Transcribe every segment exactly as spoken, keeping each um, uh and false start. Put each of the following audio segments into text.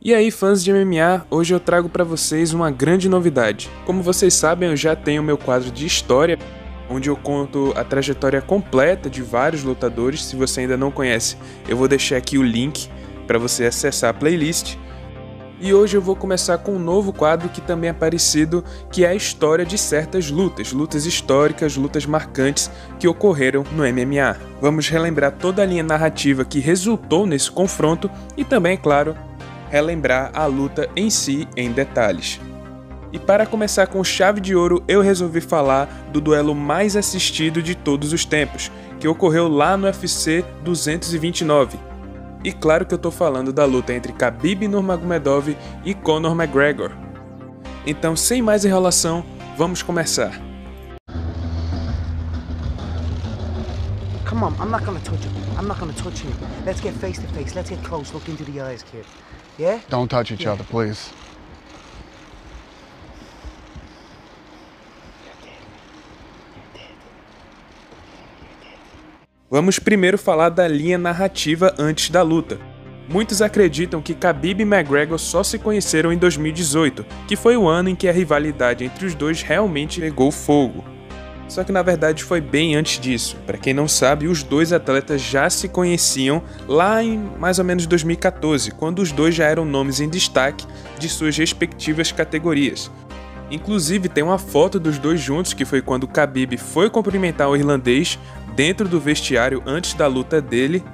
E aí, fãs de M M A, hoje eu trago para vocês uma grande novidade. Como vocês sabem, eu já tenho meu quadro de história, onde eu conto a trajetória completa de vários lutadores. Se você ainda não conhece, eu vou deixar aqui o link para você acessar a playlist. E hoje eu vou começar com um novo quadro que também é parecido, que é a história de certas lutas, lutas históricas, lutas marcantes que ocorreram no M M A. Vamos relembrar toda a linha narrativa que resultou nesse confronto e também, é claro, relembrar a luta em si em detalhes. E para começar com chave de ouro, eu resolvi falar do duelo mais assistido de todos os tempos, que ocorreu lá no U F C duzentos e vinte e nove. E claro que eu tô falando da luta entre Khabib Nurmagomedov e Conor McGregor. Então, sem mais enrolação, vamos começar. Come on, I'm not gonna touch him. I'm not gonna touch him. Let's get face to face. Let's get close. Look into the eyes, kid. Yeah? Don't touch each Yeah. other, please. Vamos primeiro falar da linha narrativa antes da luta. Muitos acreditam que Khabib e McGregor só se conheceram em dois mil e dezoito, que foi o ano em que a rivalidade entre os dois realmente pegou fogo. Só que na verdade foi bem antes disso. Para quem não sabe, os dois atletas já se conheciam lá em mais ou menos dois mil e quatorze, quando os dois já eram nomes em destaque de suas respectivas categorias. Inclusive tem uma foto dos dois juntos, que foi quando Khabib foi cumprimentar o irlandês dentro do vestiário antes da luta dele.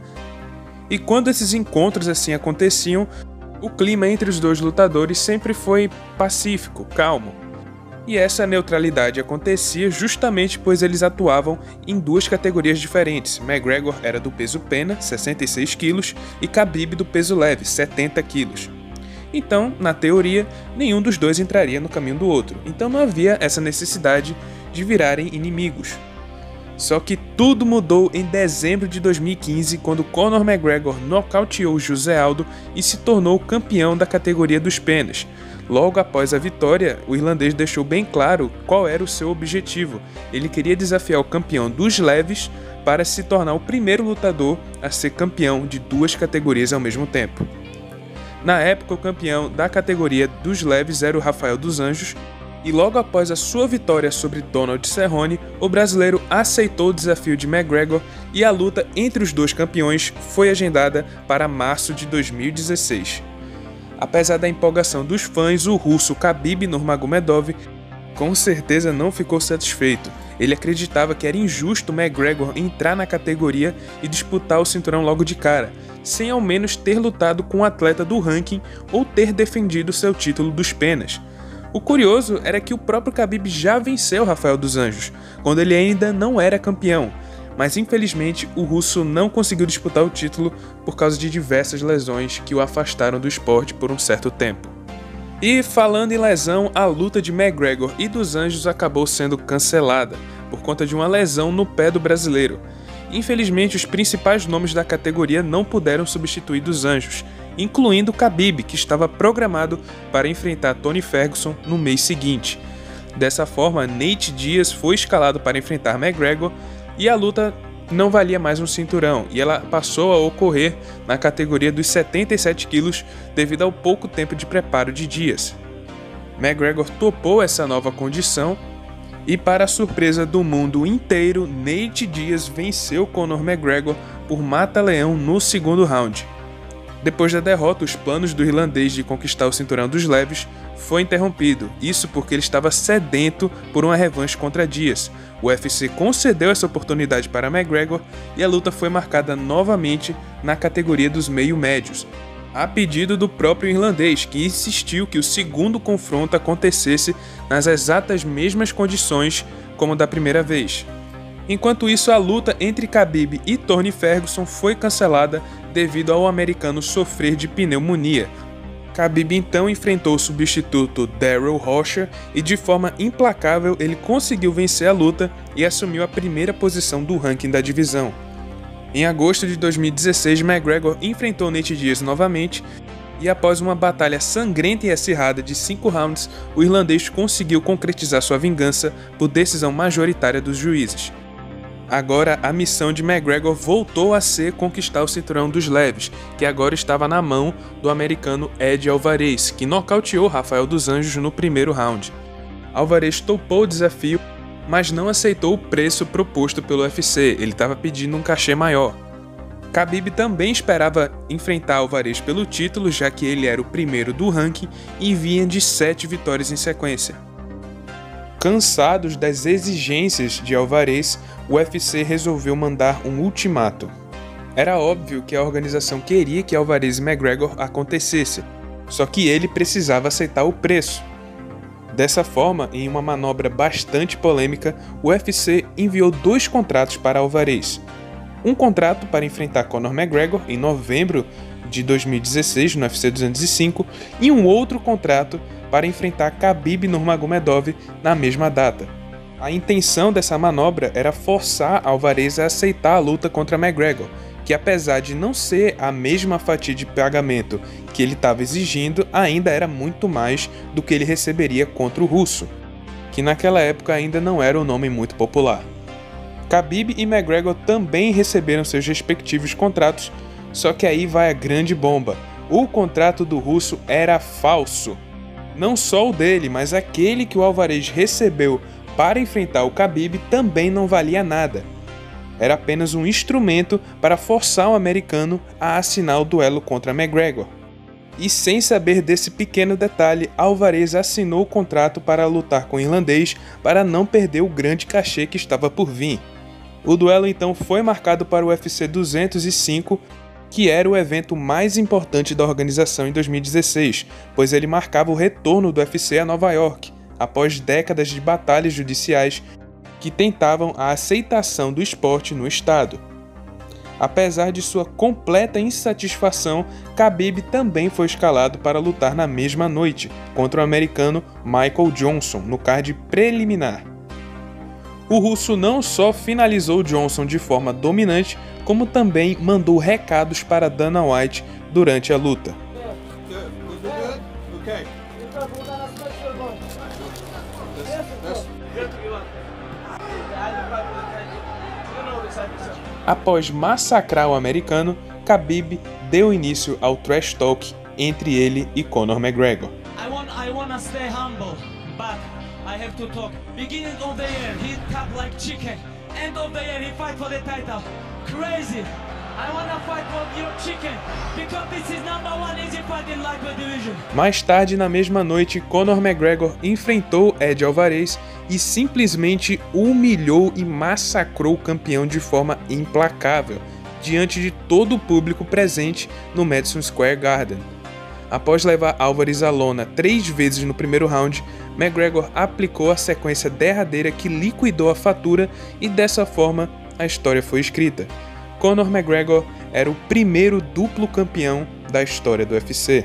E quando esses encontros assim aconteciam, o clima entre os dois lutadores sempre foi pacífico, calmo. E essa neutralidade acontecia justamente pois eles atuavam em duas categorias diferentes. McGregor era do peso pena, sessenta e seis quilos, e Khabib do peso leve, setenta quilos. Então, na teoria, nenhum dos dois entraria no caminho do outro, então não havia essa necessidade de virarem inimigos. Só que tudo mudou em dezembro de dois mil e quinze, quando Conor McGregor nocauteou José Aldo e se tornou campeão da categoria dos penas. Logo após a vitória, o irlandês deixou bem claro qual era o seu objetivo. Ele queria desafiar o campeão dos leves para se tornar o primeiro lutador a ser campeão de duas categorias ao mesmo tempo. Na época, o campeão da categoria dos leves era o Rafael dos Anjos, e logo após a sua vitória sobre Donald Cerrone, o brasileiro aceitou o desafio de McGregor e a luta entre os dois campeões foi agendada para março de dois mil e dezesseis. Apesar da empolgação dos fãs, o russo Khabib Nurmagomedov com certeza não ficou satisfeito. Ele acreditava que era injusto McGregor entrar na categoria e disputar o cinturão logo de cara, sem ao menos ter lutado com um atleta do ranking ou ter defendido seu título dos penas. O curioso era que o próprio Khabib já venceu Rafael dos Anjos, quando ele ainda não era campeão, mas infelizmente o russo não conseguiu disputar o título por causa de diversas lesões que o afastaram do esporte por um certo tempo. E falando em lesão, a luta de McGregor e dos Anjos acabou sendo cancelada por conta de uma lesão no pé do brasileiro. Infelizmente, os principais nomes da categoria não puderam substituir dos Anjos, incluindo Khabib, que estava programado para enfrentar Tony Ferguson no mês seguinte. Dessa forma, Nate Diaz foi escalado para enfrentar McGregor e a luta não valia mais um cinturão, e ela passou a ocorrer na categoria dos setenta e sete quilos devido ao pouco tempo de preparo de Diaz. McGregor topou essa nova condição e, para a surpresa do mundo inteiro, Nate Diaz venceu Conor McGregor por mata-leão no segundo round. Depois da derrota, os planos do irlandês de conquistar o cinturão dos leves foi interrompido, isso porque ele estava sedento por uma revanche contra Diaz. O U F C concedeu essa oportunidade para McGregor e a luta foi marcada novamente na categoria dos meio-médios, a pedido do próprio irlandês, que insistiu que o segundo confronto acontecesse nas exatas mesmas condições como da primeira vez. Enquanto isso, a luta entre Khabib e Tony Ferguson foi cancelada devido ao americano sofrer de pneumonia. Khabib então enfrentou o substituto Darrell Rocha e, de forma implacável, ele conseguiu vencer a luta e assumiu a primeira posição do ranking da divisão. Em agosto de dois mil e dezesseis, McGregor enfrentou Nate Diaz novamente e, após uma batalha sangrenta e acirrada de cinco rounds, o irlandês conseguiu concretizar sua vingança por decisão majoritária dos juízes. Agora a missão de McGregor voltou a ser conquistar o cinturão dos leves, que agora estava na mão do americano Ed Alvarez, que nocauteou Rafael dos Anjos no primeiro round. Alvarez topou o desafio, mas não aceitou o preço proposto pelo U F C, ele estava pedindo um cachê maior. Khabib também esperava enfrentar Alvarez pelo título, já que ele era o primeiro do ranking e vinha de sete vitórias em sequência. Cansados das exigências de Alvarez, o U F C resolveu mandar um ultimato. Era óbvio que a organização queria que Alvarez e McGregor acontecesse, só que ele precisava aceitar o preço. Dessa forma, em uma manobra bastante polêmica, o U F C enviou dois contratos para Alvarez. Um contrato para enfrentar Conor McGregor em novembro de dois mil e dezesseis no U F C duzentos e cinco e um outro contrato para enfrentar Khabib Nurmagomedov na mesma data. A intenção dessa manobra era forçar Alvarez a aceitar a luta contra McGregor, que apesar de não ser a mesma fatia de pagamento que ele estava exigindo, ainda era muito mais do que ele receberia contra o russo, que naquela época ainda não era um nome muito popular. Khabib e McGregor também receberam seus respectivos contratos, só que aí vai a grande bomba. O contrato do russo era falso. Não só o dele, mas aquele que o Alvarez recebeu para enfrentar o Khabib também não valia nada. Era apenas um instrumento para forçar o americano a assinar o duelo contra McGregor. E sem saber desse pequeno detalhe, Alvarez assinou o contrato para lutar com o irlandês para não perder o grande cachê que estava por vir. O duelo então foi marcado para o U F C duzentos e cinco, que era o evento mais importante da organização em dois mil e dezesseis, pois ele marcava o retorno do U F C a Nova York, após décadas de batalhas judiciais que tentavam a aceitação do esporte no estado. Apesar de sua completa insatisfação, Khabib também foi escalado para lutar na mesma noite, contra o americano Michael Johnson, no card preliminar. O russo não só finalizou Johnson de forma dominante, como também mandou recados para Dana White durante a luta. Após massacrar o americano, Khabib deu início ao trash talk entre ele e Conor McGregor. I want, I wanna stay humble, but I have to talk. Beginning of the year, he cut like chicken. End of the year, he fight for the title. Crazy. I wanna fight for your chicken because this is number one easy fight in lightweight division. Mais tarde, na mesma noite, Conor McGregor enfrentou Ed Alvarez e simplesmente humilhou e massacrou o campeão de forma implacável, diante de todo o público presente no Madison Square Garden. Após levar Alvarez à lona três vezes no primeiro round, McGregor aplicou a sequência derradeira que liquidou a fatura e dessa forma a história foi escrita. Conor McGregor era o primeiro duplo campeão da história do U F C.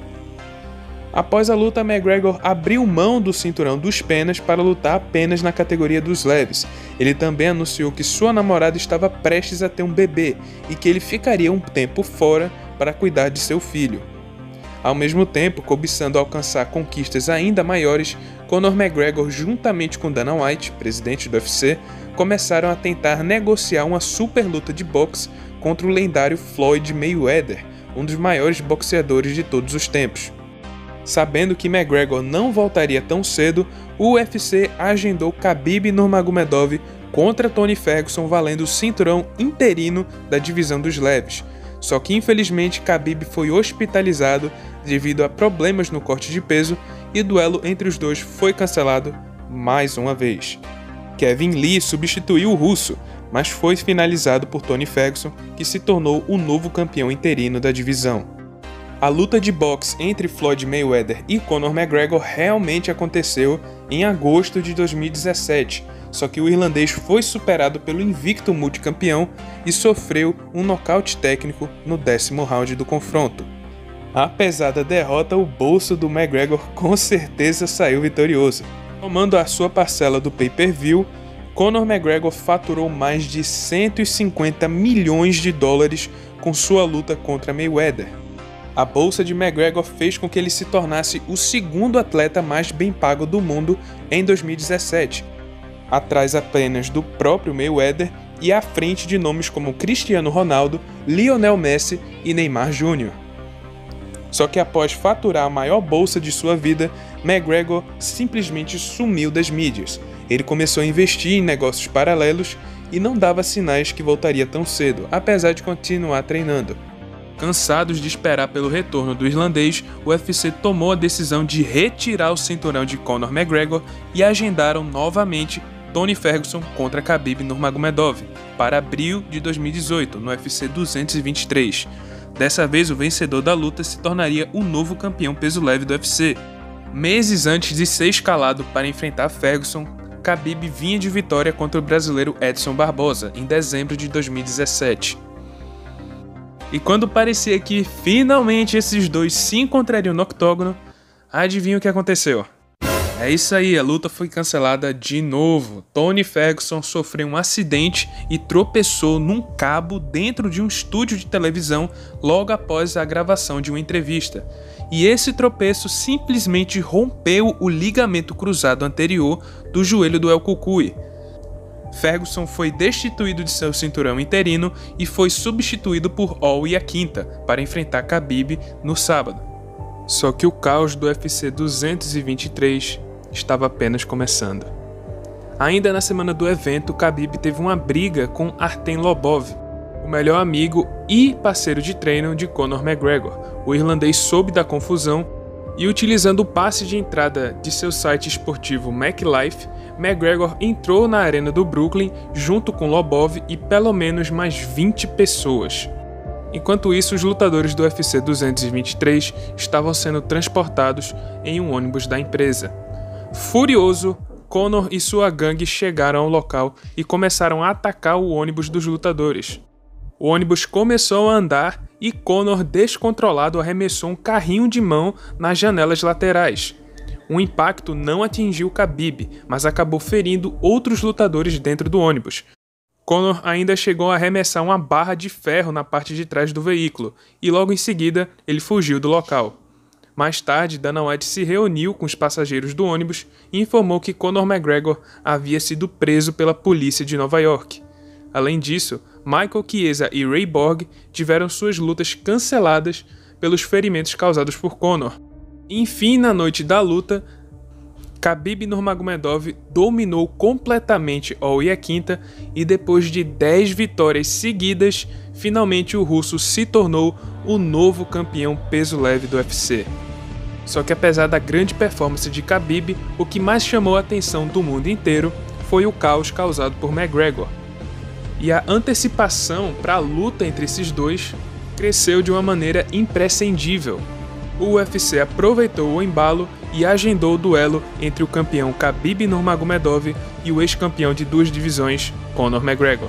Após a luta, McGregor abriu mão do cinturão dos penas para lutar apenas na categoria dos leves. Ele também anunciou que sua namorada estava prestes a ter um bebê e que ele ficaria um tempo fora para cuidar de seu filho. Ao mesmo tempo, cobiçando alcançar conquistas ainda maiores, Conor McGregor, juntamente com Dana White, presidente do U F C, começaram a tentar negociar uma super luta de boxe contra o lendário Floyd Mayweather, um dos maiores boxeadores de todos os tempos. Sabendo que McGregor não voltaria tão cedo, o U F C agendou Khabib Nurmagomedov contra Tony Ferguson valendo o cinturão interino da divisão dos leves. Só que infelizmente Khabib foi hospitalizado devido a problemas no corte de peso e o duelo entre os dois foi cancelado mais uma vez. Kevin Lee substituiu o russo, mas foi finalizado por Tony Ferguson, que se tornou o novo campeão interino da divisão. A luta de boxe entre Floyd Mayweather e Conor McGregor realmente aconteceu em agosto de dois mil e dezessete, só que o irlandês foi superado pelo invicto multicampeão e sofreu um nocaute técnico no décimo round do confronto. Apesar da derrota, o bolso do McGregor com certeza saiu vitorioso. Tomando a sua parcela do pay-per-view, Conor McGregor faturou mais de cento e cinquenta milhões de dólares com sua luta contra Mayweather. A bolsa de McGregor fez com que ele se tornasse o segundo atleta mais bem pago do mundo em dois mil e dezessete, atrás apenas do próprio Mayweather e à frente de nomes como Cristiano Ronaldo, Lionel Messi e Neymar Júnior Só que após faturar a maior bolsa de sua vida, McGregor simplesmente sumiu das mídias. Ele começou a investir em negócios paralelos e não dava sinais que voltaria tão cedo, apesar de continuar treinando. Cansados de esperar pelo retorno do irlandês, o U F C tomou a decisão de retirar o cinturão de Conor McGregor e agendaram novamente Tony Ferguson contra Khabib Nurmagomedov para abril de dois mil e dezoito, no U F C duzentos e vinte e três. Dessa vez, o vencedor da luta se tornaria o novo campeão peso-leve do U F C. Meses antes de ser escalado para enfrentar Ferguson, Khabib vinha de vitória contra o brasileiro Edson Barbosa em dezembro de dois mil e dezessete. E quando parecia que finalmente esses dois se encontrariam no octógono, adivinha o que aconteceu? É isso aí, a luta foi cancelada de novo. Tony Ferguson sofreu um acidente e tropeçou num cabo dentro de um estúdio de televisão logo após a gravação de uma entrevista. E esse tropeço simplesmente rompeu o ligamento cruzado anterior do joelho do El Cucuy. Ferguson foi destituído de seu cinturão interino e foi substituído por Al Iaquinta para enfrentar Khabib no sábado. Só que o caos do U F C duzentos e vinte e três estava apenas começando. Ainda na semana do evento, Khabib teve uma briga com Artem Lobov, o melhor amigo e parceiro de treino de Conor McGregor. O irlandês soube da confusão e, utilizando o passe de entrada de seu site esportivo MacLife, McGregor entrou na arena do Brooklyn junto com Lobov e pelo menos mais vinte pessoas. Enquanto isso, os lutadores do U F C duzentos e vinte e três estavam sendo transportados em um ônibus da empresa. Furioso, Conor e sua gangue chegaram ao local e começaram a atacar o ônibus dos lutadores. O ônibus começou a andar e Conor, descontrolado, arremessou um carrinho de mão nas janelas laterais. O impacto não atingiu Khabib, mas acabou ferindo outros lutadores dentro do ônibus. Conor ainda chegou a arremessar uma barra de ferro na parte de trás do veículo, e logo em seguida ele fugiu do local. Mais tarde, Dana White se reuniu com os passageiros do ônibus e informou que Conor McGregor havia sido preso pela polícia de Nova York. Além disso, Michael Chiesa e Ray Borg tiveram suas lutas canceladas pelos ferimentos causados por Conor. Enfim, na noite da luta, Khabib Nurmagomedov dominou completamente Al Iaquinta e depois de dez vitórias seguidas, finalmente o russo se tornou o novo campeão peso-leve do U F C. Só que apesar da grande performance de Khabib, o que mais chamou a atenção do mundo inteiro foi o caos causado por McGregor. E a antecipação para a luta entre esses dois cresceu de uma maneira imprescindível. O U F C aproveitou o embalo e agendou o duelo entre o campeão Khabib Nurmagomedov e o ex-campeão de duas divisões, Conor McGregor.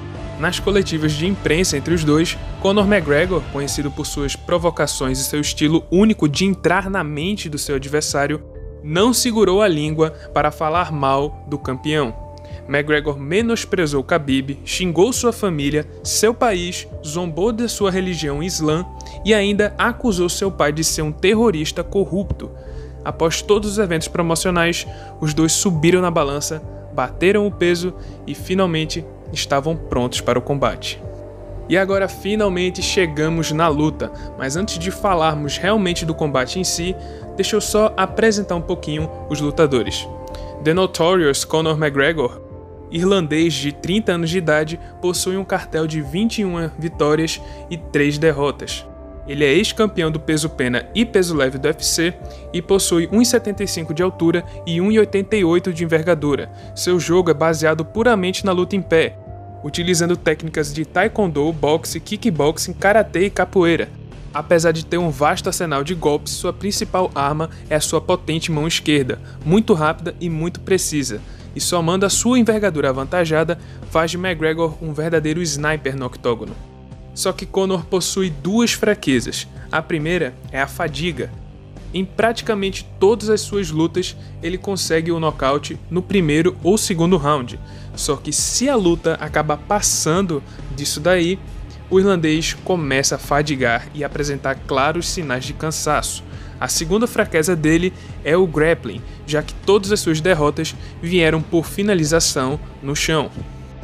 Nas coletivas de imprensa entre os dois, Conor McGregor, conhecido por suas provocações e seu estilo único de entrar na mente do seu adversário, não segurou a língua para falar mal do campeão. McGregor menosprezou Khabib, xingou sua família, seu país, zombou de sua religião Islã e ainda acusou seu pai de ser um terrorista corrupto. Após todos os eventos promocionais, os dois subiram na balança, bateram o peso e finalmente estavam prontos para o combate. E agora finalmente chegamos na luta, mas antes de falarmos realmente do combate em si, deixa eu só apresentar um pouquinho os lutadores. The Notorious Conor McGregor, irlandês de trinta anos de idade, possui um cartel de vinte e uma vitórias e três derrotas. Ele é ex-campeão do peso pena e peso leve do U F C e possui um metro e setenta e cinco de altura e um metro e oitenta e oito de envergadura. Seu jogo é baseado puramente na luta em pé, utilizando técnicas de taekwondo, boxe, kickboxing, karatê e capoeira. Apesar de ter um vasto arsenal de golpes, sua principal arma é a sua potente mão esquerda, muito rápida e muito precisa. E somando a sua envergadura avantajada, faz de McGregor um verdadeiro sniper no octógono. Só que Conor possui duas fraquezas. A primeira é a fadiga. Em praticamente todas as suas lutas, ele consegue o nocaute no primeiro ou segundo round. Só que se a luta acaba passando disso daí, o irlandês começa a fadigar e apresentar claros sinais de cansaço. A segunda fraqueza dele é o grappling, já que todas as suas derrotas vieram por finalização no chão.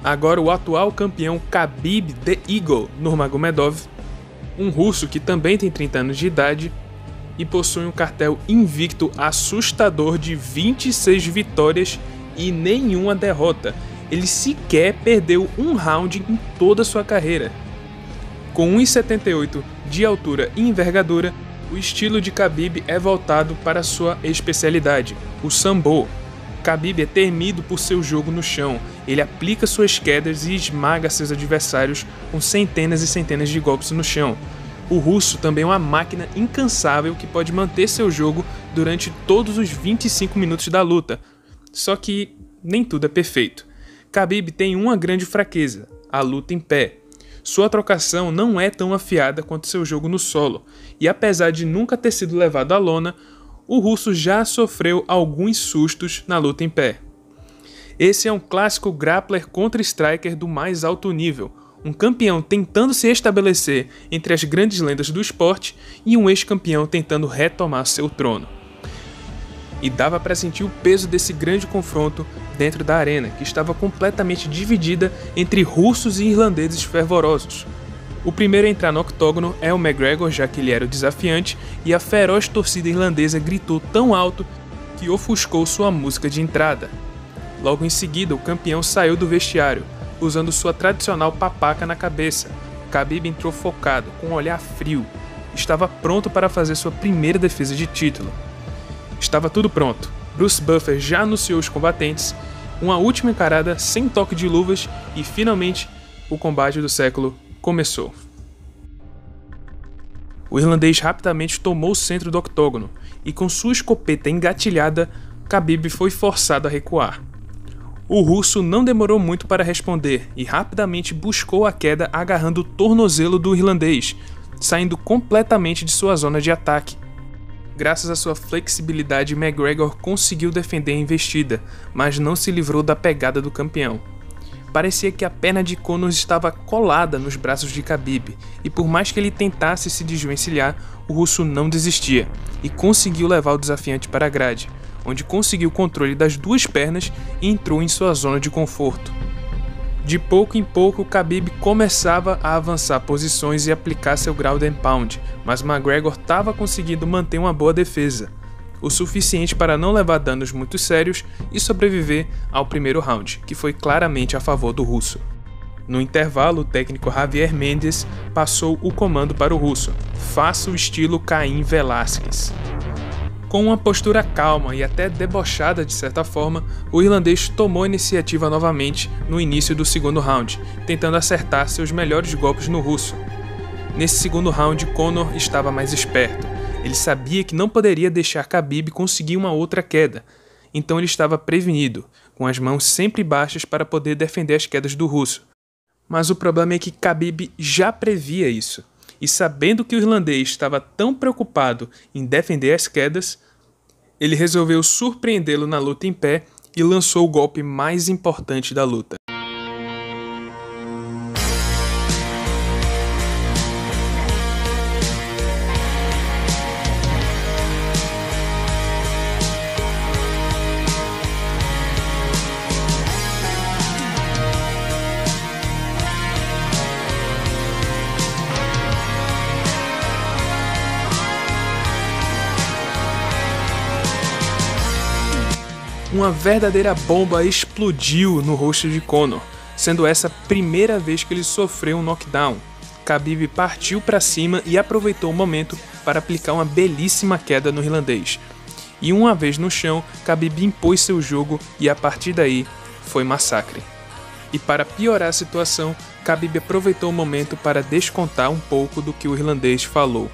Agora o atual campeão Khabib The Eagle Nurmagomedov, um russo que também tem trinta anos de idade e possui um cartel invicto assustador de vinte e seis vitórias e nenhuma derrota. Ele sequer perdeu um round em toda sua carreira. Com um metro e setenta e oito de altura e envergadura, o estilo de Khabib é voltado para sua especialidade, o sambo. Khabib é temido por seu jogo no chão. Ele aplica suas quedas e esmaga seus adversários com centenas e centenas de golpes no chão. O russo também é uma máquina incansável que pode manter seu jogo durante todos os vinte e cinco minutos da luta. Só que nem tudo é perfeito. Khabib tem uma grande fraqueza, a luta em pé. Sua trocação não é tão afiada quanto seu jogo no solo, e apesar de nunca ter sido levado à lona, o russo já sofreu alguns sustos na luta em pé. Esse é um clássico grappler contra striker do mais alto nível, um campeão tentando se estabelecer entre as grandes lendas do esporte e um ex-campeão tentando retomar seu trono. E dava para sentir o peso desse grande confronto dentro da arena, que estava completamente dividida entre russos e irlandeses fervorosos. O primeiro a entrar no octógono é o McGregor, já que ele era o desafiante, e a feroz torcida irlandesa gritou tão alto que ofuscou sua música de entrada. Logo em seguida, o campeão saiu do vestiário, usando sua tradicional papaca na cabeça. Khabib entrou focado, com um olhar frio. Estava pronto para fazer sua primeira defesa de título. Estava tudo pronto. Bruce Buffer já anunciou os combatentes, uma última encarada sem toque de luvas e, finalmente, o combate do século começou. O irlandês rapidamente tomou o centro do octógono e, com sua escopeta engatilhada, Khabib foi forçado a recuar. O russo não demorou muito para responder e rapidamente buscou a queda agarrando o tornozelo do irlandês, saindo completamente de sua zona de ataque. Graças à sua flexibilidade, McGregor conseguiu defender a investida, mas não se livrou da pegada do campeão. Parecia que a perna de Conor estava colada nos braços de Khabib, e por mais que ele tentasse se desvencilhar, o russo não desistia, e conseguiu levar o desafiante para a grade, onde conseguiu o controle das duas pernas e entrou em sua zona de conforto. De pouco em pouco, Khabib começava a avançar posições e aplicar seu ground and pound, mas McGregor estava conseguindo manter uma boa defesa, o suficiente para não levar danos muito sérios e sobreviver ao primeiro round, que foi claramente a favor do russo. No intervalo, o técnico Javier Mendes passou o comando para o russo: faça o estilo Caim Velasquez. Com uma postura calma e até debochada de certa forma, o irlandês tomou a iniciativa novamente no início do segundo round, tentando acertar seus melhores golpes no russo. Nesse segundo round, Conor estava mais esperto. Ele sabia que não poderia deixar Khabib conseguir uma outra queda, então ele estava prevenido, com as mãos sempre baixas para poder defender as quedas do russo. Mas o problema é que Khabib já previa isso. E sabendo que o irlandês estava tão preocupado em defender as quedas, ele resolveu surpreendê-lo na luta em pé e lançou o golpe mais importante da luta. Uma verdadeira bomba explodiu no rosto de Conor, sendo essa a primeira vez que ele sofreu um knockdown. Khabib partiu para cima e aproveitou o momento para aplicar uma belíssima queda no irlandês. E uma vez no chão, Khabib impôs seu jogo e a partir daí foi massacre. E para piorar a situação, Khabib aproveitou o momento para descontar um pouco do que o irlandês falou.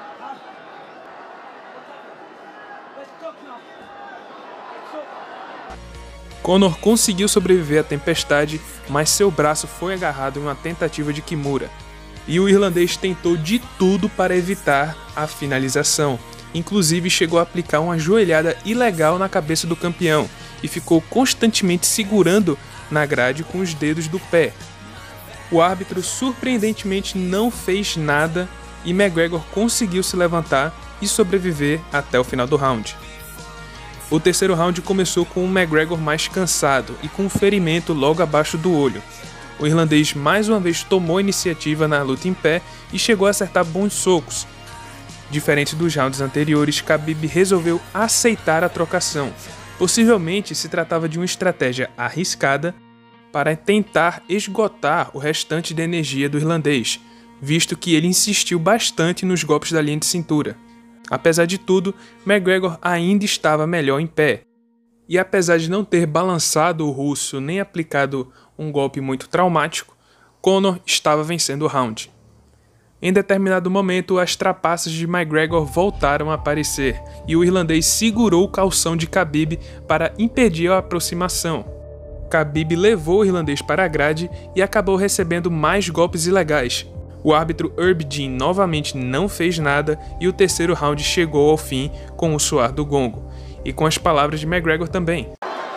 Conor conseguiu sobreviver à tempestade, mas seu braço foi agarrado em uma tentativa de Kimura. E o irlandês tentou de tudo para evitar a finalização. Inclusive chegou a aplicar uma joelhada ilegal na cabeça do campeão e ficou constantemente segurando na grade com os dedos do pé. O árbitro surpreendentemente não fez nada e McGregor conseguiu se levantar e sobreviver até o final do round. O terceiro round começou com o McGregor mais cansado e com um ferimento logo abaixo do olho. O irlandês mais uma vez tomou a iniciativa na luta em pé e chegou a acertar bons socos. Diferente dos rounds anteriores, Khabib resolveu aceitar a trocação. Possivelmente se tratava de uma estratégia arriscada para tentar esgotar o restante da energia do irlandês, visto que ele insistiu bastante nos golpes da linha de cintura. Apesar de tudo, McGregor ainda estava melhor em pé. E apesar de não ter balançado o russo nem aplicado um golpe muito traumático, Conor estava vencendo o round. Em determinado momento, as trapaças de McGregor voltaram a aparecer e o irlandês segurou o calção de Khabib para impedir a aproximação. Khabib levou o irlandês para a grade e acabou recebendo mais golpes ilegais. O árbitro Herb Dean novamente não fez nada e o terceiro round chegou ao fim com o soar do gongo, e com as palavras de McGregor também.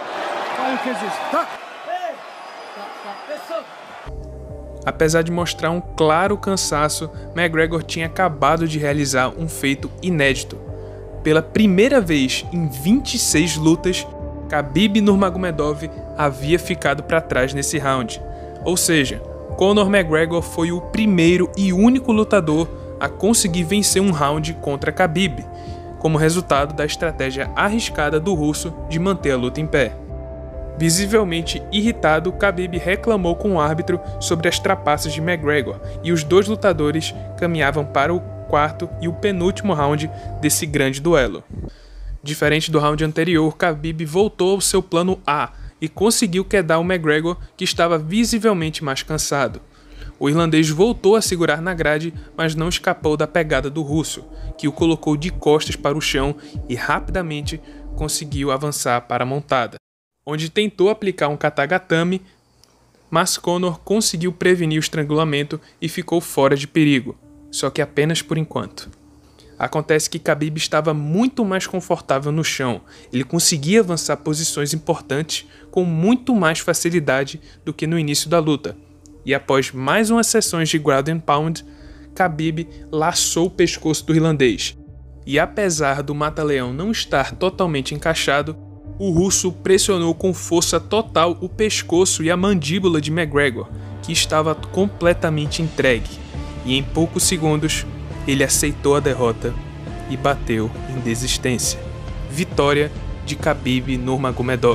Apesar de mostrar um claro cansaço, McGregor tinha acabado de realizar um feito inédito. Pela primeira vez em vinte e seis lutas, Khabib Nurmagomedov havia ficado para trás nesse round. Ou seja, Conor McGregor foi o primeiro e único lutador a conseguir vencer um round contra Khabib, como resultado da estratégia arriscada do russo de manter a luta em pé. Visivelmente irritado, Khabib reclamou com o árbitro sobre as trapaças de McGregor e os dois lutadores caminhavam para o quarto e o penúltimo round desse grande duelo. Diferente do round anterior, Khabib voltou ao seu plano A e conseguiu quedar o McGregor, que estava visivelmente mais cansado. O irlandês voltou a segurar na grade, mas não escapou da pegada do russo, que o colocou de costas para o chão e rapidamente conseguiu avançar para a montada, onde tentou aplicar um katagatame, mas Conor conseguiu prevenir o estrangulamento e ficou fora de perigo, só que apenas por enquanto. Acontece que Khabib estava muito mais confortável no chão, ele conseguia avançar posições importantes com muito mais facilidade do que no início da luta, e após mais umas sessões de ground and pound, Khabib laçou o pescoço do irlandês, e apesar do mata-leão não estar totalmente encaixado, o russo pressionou com força total o pescoço e a mandíbula de McGregor, que estava completamente entregue, e em poucos segundos ele aceitou a derrota e bateu em desistência. Vitória de Khabib Nurmagomedov.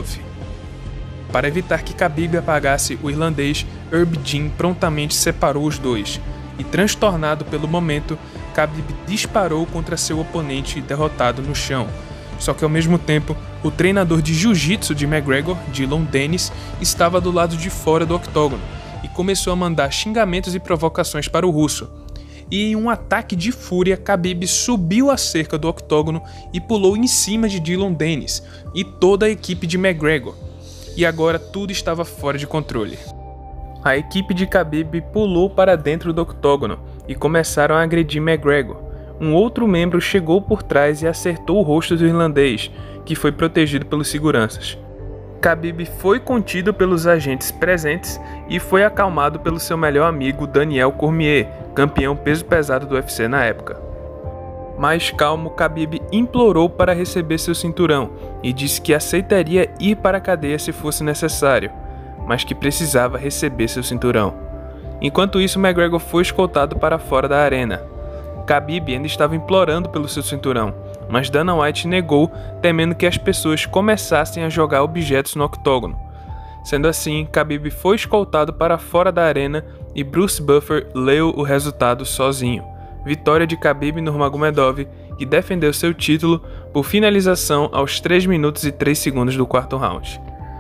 Para evitar que Khabib apagasse o irlandês, Herb Dean prontamente separou os dois, e transtornado pelo momento, Khabib disparou contra seu oponente derrotado no chão. Só que ao mesmo tempo, o treinador de jiu-jitsu de McGregor, Dillon Danis, estava do lado de fora do octógono e começou a mandar xingamentos e provocações para o russo. E em um ataque de fúria, Khabib subiu a cerca do octógono e pulou em cima de Dillon Danis e toda a equipe de McGregor. E agora tudo estava fora de controle. A equipe de Khabib pulou para dentro do octógono e começaram a agredir McGregor. Um outro membro chegou por trás e acertou o rosto do irlandês, que foi protegido pelos seguranças. Khabib foi contido pelos agentes presentes e foi acalmado pelo seu melhor amigo Daniel Cormier, campeão peso pesado do U F C na época. Mais calmo, Khabib implorou para receber seu cinturão e disse que aceitaria ir para a cadeia se fosse necessário, mas que precisava receber seu cinturão. Enquanto isso, McGregor foi escoltado para fora da arena. Khabib ainda estava implorando pelo seu cinturão, mas Dana White negou, temendo que as pessoas começassem a jogar objetos no octógono. Sendo assim, Khabib foi escoltado para fora da arena e Bruce Buffer leu o resultado sozinho. Vitória de Khabib Nurmagomedov, que defendeu seu título por finalização aos três minutos e três segundos do quarto round.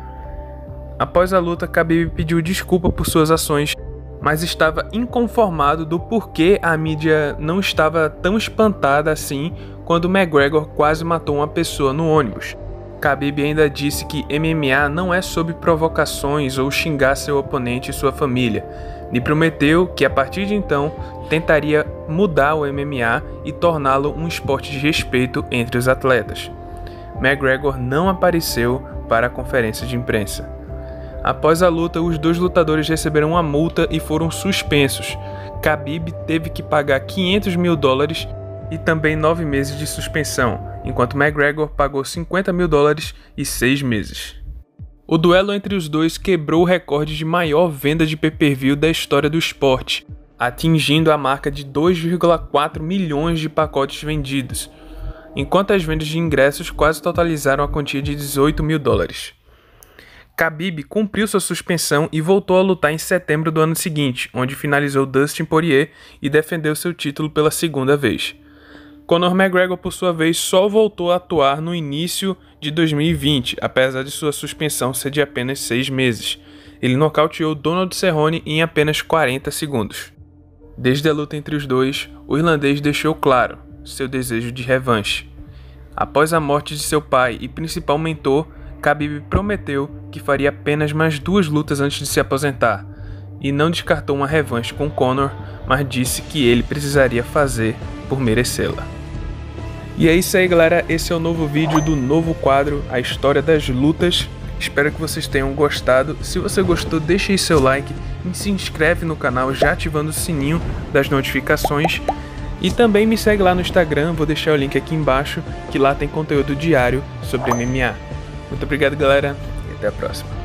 Após a luta, Khabib pediu desculpa por suas ações, mas estava inconformado do porquê a mídia não estava tão espantada assim quando McGregor quase matou uma pessoa no ônibus. Khabib ainda disse que M M A não é sobre provocações ou xingar seu oponente e sua família, e prometeu que a partir de então tentaria mudar o M M A e torná-lo um esporte de respeito entre os atletas. McGregor não apareceu para a conferência de imprensa. Após a luta, os dois lutadores receberam uma multa e foram suspensos. Khabib teve que pagar quinhentos mil dólares e também nove meses de suspensão, enquanto McGregor pagou cinquenta mil dólares e seis meses. O duelo entre os dois quebrou o recorde de maior venda de pay-per-view da história do esporte, atingindo a marca de dois vírgula quatro milhões de pacotes vendidos, enquanto as vendas de ingressos quase totalizaram a quantia de dezoito mil dólares. Khabib cumpriu sua suspensão e voltou a lutar em setembro do ano seguinte, onde finalizou Dustin Poirier e defendeu seu título pela segunda vez. Conor McGregor, por sua vez, só voltou a atuar no início de dois mil e vinte, apesar de sua suspensão ser de apenas seis meses. Ele nocauteou Donald Cerrone em apenas quarenta segundos. Desde a luta entre os dois, o irlandês deixou claro seu desejo de revanche. Após a morte de seu pai e principal mentor, Khabib prometeu que faria apenas mais duas lutas antes de se aposentar, e não descartou uma revanche com Conor, mas disse que ele precisaria fazer por merecê-la. E é isso aí, galera, esse é o novo vídeo do novo quadro, a história das lutas. Espero que vocês tenham gostado. Se você gostou, deixe aí seu like e se inscreve no canal já ativando o sininho das notificações. E também me segue lá no Instagram, vou deixar o link aqui embaixo, que lá tem conteúdo diário sobre M M A. Muito obrigado, galera, e até a próxima.